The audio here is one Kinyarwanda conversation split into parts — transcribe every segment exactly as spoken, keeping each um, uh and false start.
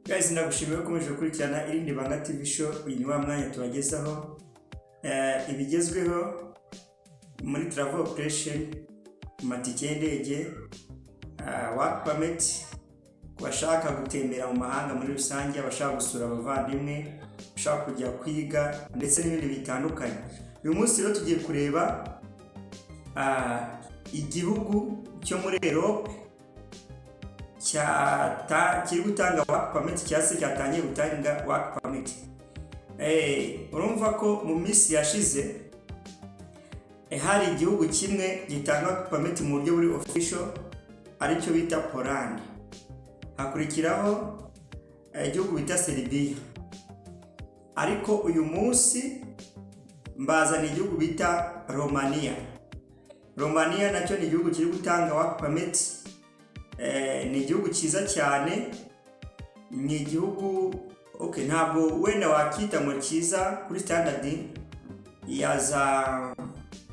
Guys, ndagushimiye ko ukomeje gukurikirana irindi Banga T V show. Uyu ni wa mwanya tubagezaho eh ibigezweho muri travel operation, matike y'indege, uh, work permit, kubashaka gutembera mu mahanga muri rusange, abashaka gusura abavandimwe, abashaka kujya kwiga ndetse n'ibindi bitandukanye. Uyu munsi rero tugiye kureba uh, igihugu cyo muri Europe cyata kiri gutanga work permit cyase cyatangiye gutanga work permit. Eh urumva ko mu minsi yashize eh hari igihugu kimwe gitanga work permit mu buryo buri official ari cyo bita Poland. Hakurikiraho igihugu bita Serbia. Ariko uyu munsi mbazana igihugu bita Romania. Romania nacyo ni igihugu kiri gutanga work permit. Eh ni igihugu cyiza cyane, ni igihugu okay ntabwo wenda wakita mu cyiza kuri standard yaza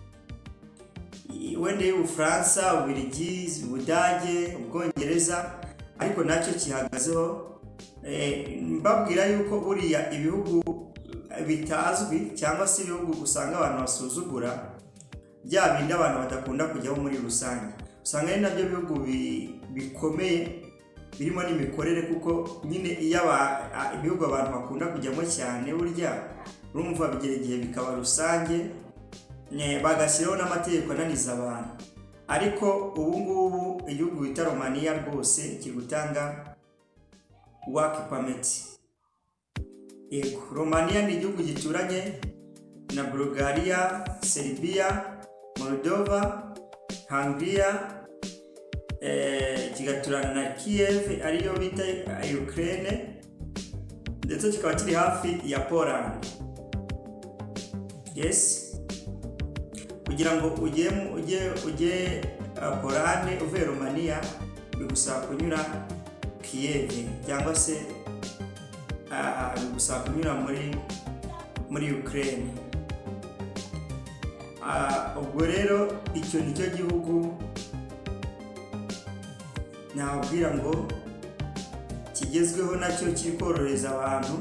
wenda y'u France, Ubirigi, Ubudage, Ubwongereza, ariko nacyo kihagazeho. Eh mbabwira yuko buriya ibihugu bitazwi cyangwa se ibihugu usanga abantu basuzugura bya bindi abantu badakunda kujyaho muri rusange, usanga ari nabyo bihugu bikomeye birimo n'imikorere, kuko nyine iyo ibihugu abantu bakunda kujyamo cyane burya urumva bigeregiye bikaba rusange ne bagashyiraho n'amategeko ananiza abantu. Ariko ubu ngubu igihugu bita Romania rwose kiri gutanga work permit. Ego Romania ni igihugu gituranye na Bulgaria, Serbia, Moldova, Hungary, eh kigaturana na Kiev ariyo bita Ukraine, ndetse kikaba kiri hafi ya Poland. Yes, kugira ngo ujye ujye ujye uh, Poland uve Romania bigusaba kunyura Kiev cyangwa se uh, bigusaba kunyura muri muri Ukraine. Ah uh, ubwo rero icyo nicyo gihugu nabwira ngo kigezweho nacyo kiri kororeza abantu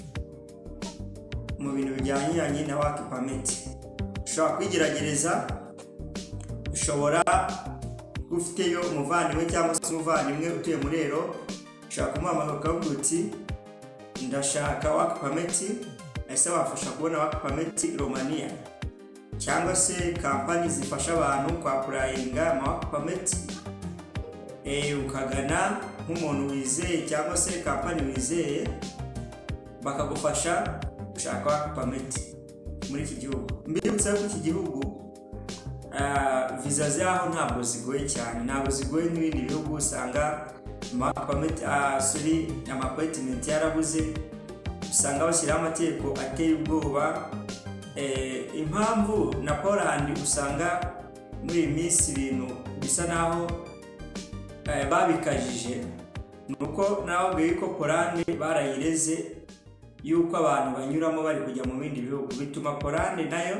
mu bintu bijyanye na work permit. Ushobora kwigeragereza, ushobora ufiteyo umuvandimwe cyangwa se umuvandimwe utuye muri Europe, ushaka kumuhamagara ukavuga uti ndashaka work permit, ese wafasha kubona work permit Romania, cyangwa se company zifasha abantu kwa applyinga ama work permit. Eh ukagana nk'umuntu wizeye cyangwa se company wizeye bakagufasha gushaka work permit muri iki gihugu. Mbibutsa ko iki gihugu uh, visa zaho ntabwo zigoye cyane, ntabwo zigoye n'ibindi bihugu usanga work permit uh, sorry ama appointment yarabuze, usanga bashyira amategeko ateye ubwoba. Eh impamvu na Poland usanga muri iminsi ibintu bisa naho eh babikajije nuko naho bwiko Poland barayireze yuko abantu banyuramo bari kujya mu bindi bihugu, bituma Poland nayo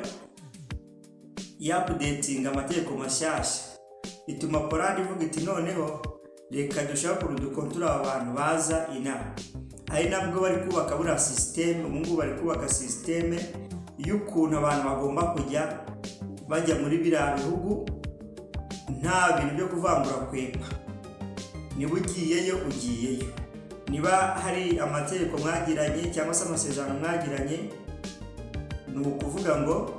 updating amategeko mashyashya, bituma Poland ivuga iti noneho reka dushaka kurudukontura abantu baza ina. Hari nabwo bari kubaka bura system, umungu bari kubaka system y'ukuntu abantu bagomba kujya bajya muri bira bihugu nta bintu byo kuvangura kwepa. Niba ugiyeyo ugiyeyo, niba hari amategeko mwagiranye cyangwa se amasezerano mwagiranye, ni ukuvuga ngo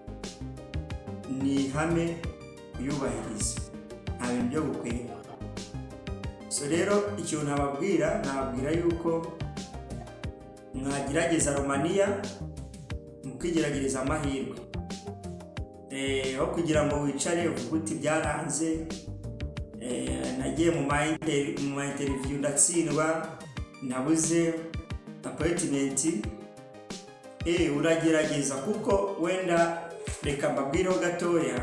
ni hame kuyubahiriza, nta bintu byo gukwepa. So rero icyo nababwira nababwira yuko mwagerageza Romania mukigeragereza amahirwe, eh aho kugira ngo wicare uvuga uti byaranze, eh nagiye mu mu interview ndatsindwa nabuze appointment. Eh uragerageza, kuko wenda reka mbabwireho gatoya,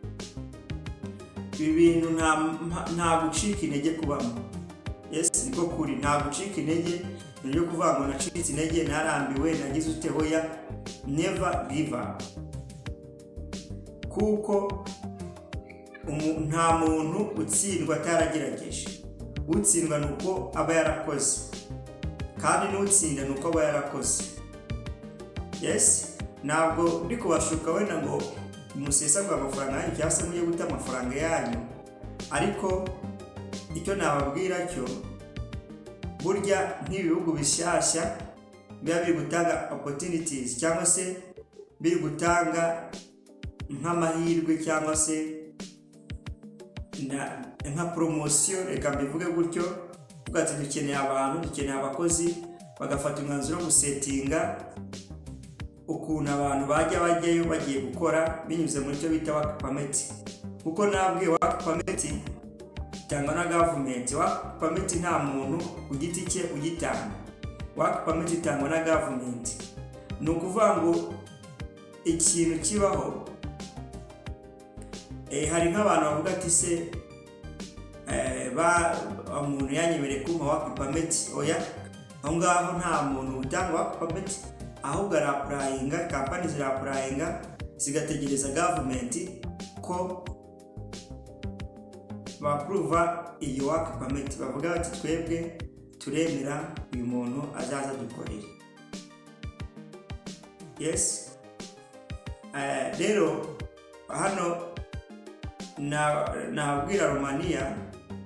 ibintu nta nta gucika intege kubamo. Yes niko kuri, nta gucika intege byo kuvuga ngo nacitse intege narambiwe nagize ute, hoya never give up, kuko nta muntu utsindwa ataragerageje. Utsindwa nuko aba yarakoze. kandi n'utsinda nuko aba yarakoze. Yes, ntabwo ndi kubashuka wenda ngo musesagura amafaranga yanyu cyangwa se mujye guta amafaranga yanyu, ariko icyo nababwira cyo burya nk'ibihugu bishyashya biba biri gutanga opportunities cyangwa se biri gutanga nk'amahirwe cyangwa se nka promotion, reka mbivuge gutyo, ugati dukeneye abantu, dukeneye abakozi, bagafata umwanzuro wo gusetinga ukuntu abantu bajya bajyayo bagiye gukora binyuze muri cyo bita work permit. Kuko nabwiye work permit itangwa na government. Work permit nta muntu ku giti cye ugitanga, work permit itangwa na government. Ni ukuvuga ngo ikintu kibaho, eh hari nk'abantu bavuga ati se eh ba umuntu yanyemereye kumpa work permit. Oya, aho ngaho nta muntu utanga work permit, ahubwo ara applyinga, company zira applyinga zigategereza government ko ba approve iyo work permit. Bavuga bati twebwe turemera uyu muntu azaza dukorera. Yes, eh rero hano na nabwira Romania.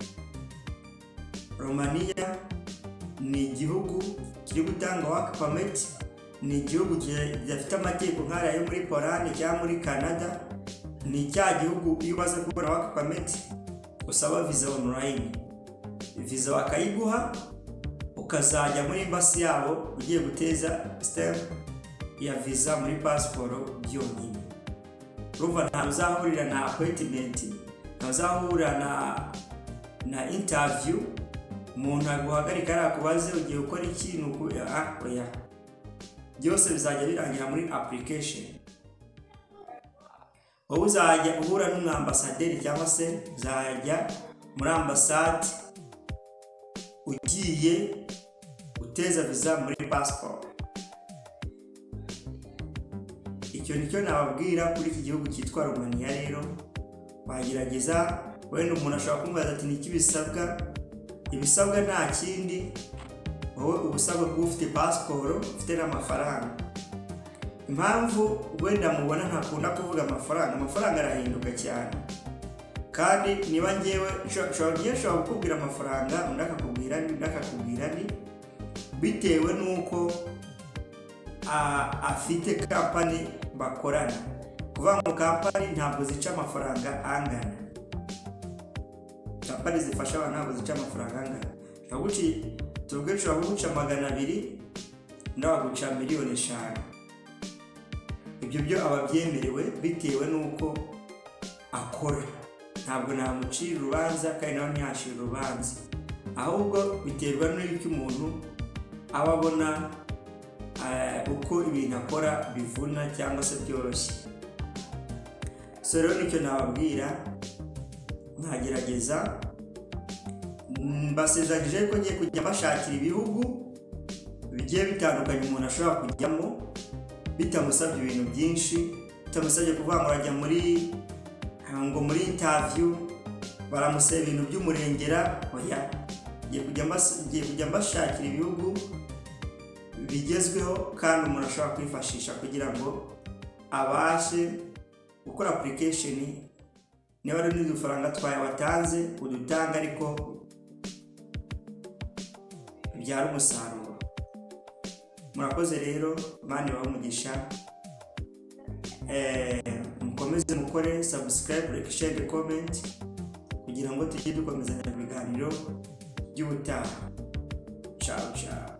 Romania ni igihugu kiri gutanga work permit, ni igihugu gifite amategeko nk'aya yo muri Poland cyangwa muri Canada. Ni cya gihugu iyo umaze kubona work permit usaba visa online, visa bakayiguha ukazajya muri embassy yabo ugiye guteza stamp ya visa muri passport byonyine. Urumva nta uzahurira na appointment, nta uzahurira na na interview, umuntu aguhagarika arakubaze ugiye gukora ikintu ah oya, byose bizajya birangira muri application. Wowe uzajya uhura n'umwambasaderi cyangwa se uzajya muri ambassade ugiye uteza visa muri passport. Icyo nicyo nababwira kuri iki gihugu cyitwa Romania. Rero bagerageza, wenda umuntu ashobora kumbaza ati niki bisabwa. Ibisabwa nta kindi, wowe ubusabwa kuba ufite passport, ufite n'amafaranga. Impamvu wenda mubona ntakunda kuvuga amafaranga, amafaranga arahinduka cyane, kandi niba ngewe nshobora kukubwira amafaranga undi akakubwira ni akakubwira ni bitewe nuko afite company bakorana. Kuva mu company ntabwo zica amafaranga angana, company zifasha abantu ntabwo zica amafaranga angana. Naguci tubwe ushobora guca magana abiri ndaguca miliyoni eshanu. Ibyo byo ababyemerewe bitewe nuko akora, ntabwo namucira urubanza kandi nawe ntiyashira urubanza, ahubwo biterwa n'icyo umuntu aba abona uko ibintu akora bivuna cyangwa se byoroshye. So rero nicyo nababwira, nkagerageza mbasezeranyije ko ngiye kujya bashakira ibihugu bigiye bitandukanye umuntu ashobora kujyamo bitamusabye ibintu byinshi, bitamusabye kuvuga ngo ajya muri ngo muri interview baramusaba ibintu by'umurengera. Oya, ngiye kujya ngiye kujya mbashakira ibihugu bigezweho kandi umuntu ashobora kwifashisha kugira ngo abashe gukora application. Niba ari n'udufaranga twaye watanze udutanga, ariko byara umusaruro. Murakoze rero, Imana ibahe umugisha. Eh mukomeze mukore subscribe, like, share, comment kugira ngo tujye dukomezanya ibiganiro by'ubutaha. Ciao ciao.